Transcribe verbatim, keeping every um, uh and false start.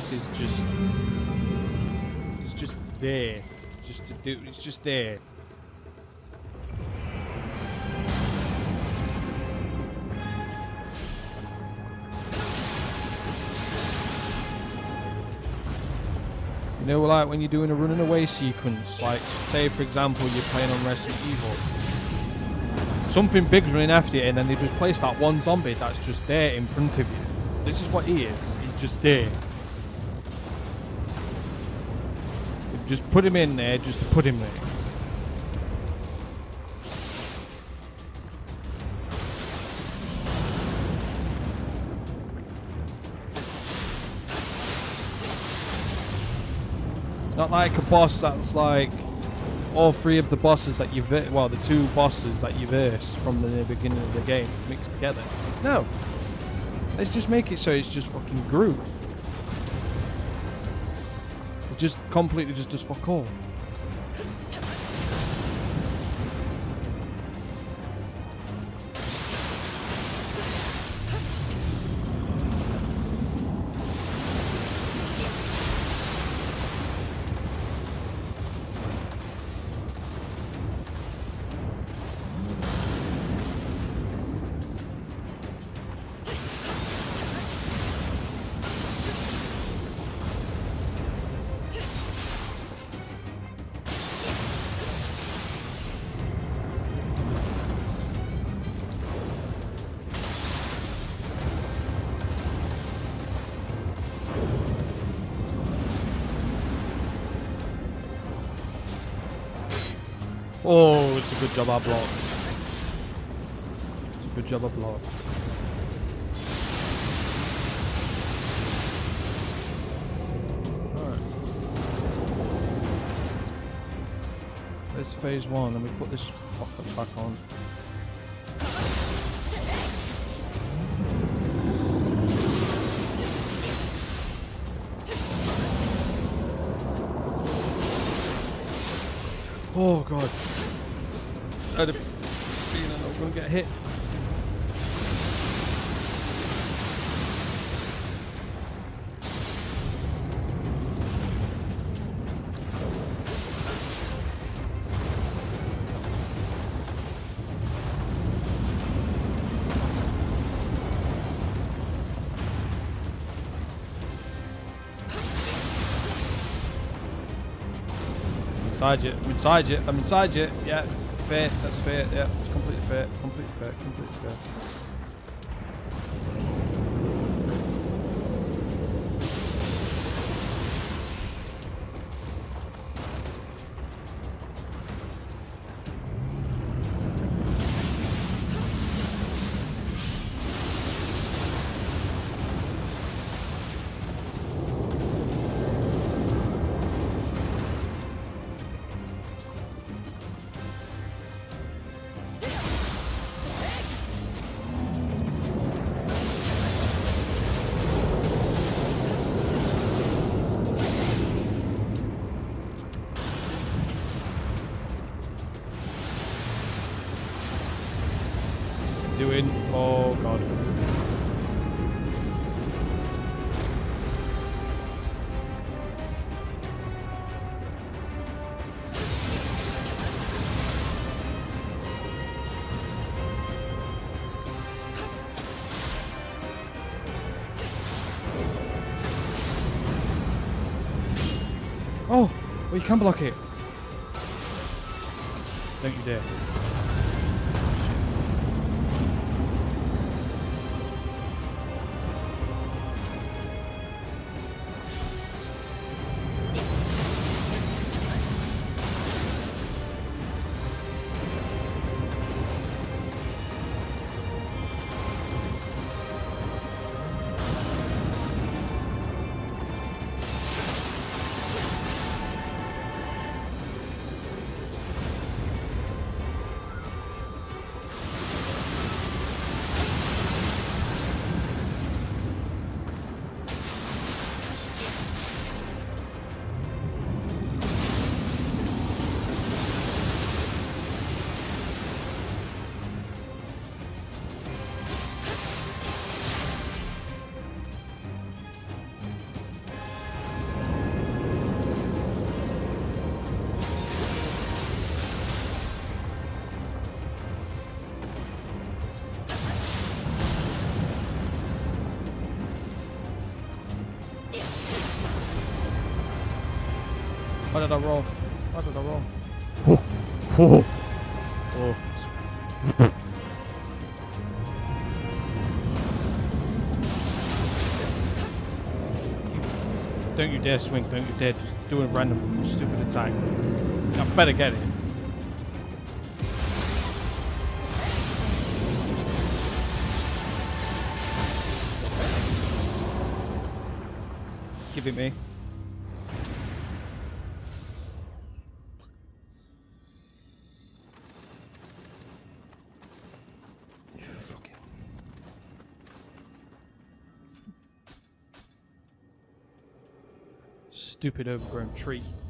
is just, it's just there, just to do, it's just there. You know, like when you're doing a running away sequence, like say for example you're playing on Resident Evil, something big's running after you and then they just place that one zombie that's just there in front of you. This is what he is, he's just there. Just put him in there, just to put him there. Not like a boss that's like all three of the bosses that you've, well, the two bosses that you verse from the beginning of the game mixed together. No, let's just make it so it's just fucking Groot. It just completely just does fuck all. Oh, it's a good job I blocked. It's a good job I blocked. Alright. There's phase one, and we put this fucker back on. Oh god. I had a feeling I was going to get hit. Inside you, I'm inside you, I'm inside you, yeah, fair, that's fair, yeah, it's completely fair, completely fair, completely fair. Doing, oh god. Oh, well you can block it. Don't you dare. Why did I roll? Why did I roll? Oh, oh, oh. Don't you dare swing, don't you dare just do a random stupid attack. I better get it. Give it me. Stupid overgrown tree.